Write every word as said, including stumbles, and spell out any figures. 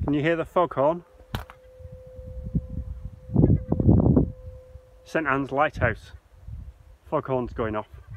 Can you hear the foghorn? Saint Anne's Lighthouse. Foghorn's going off.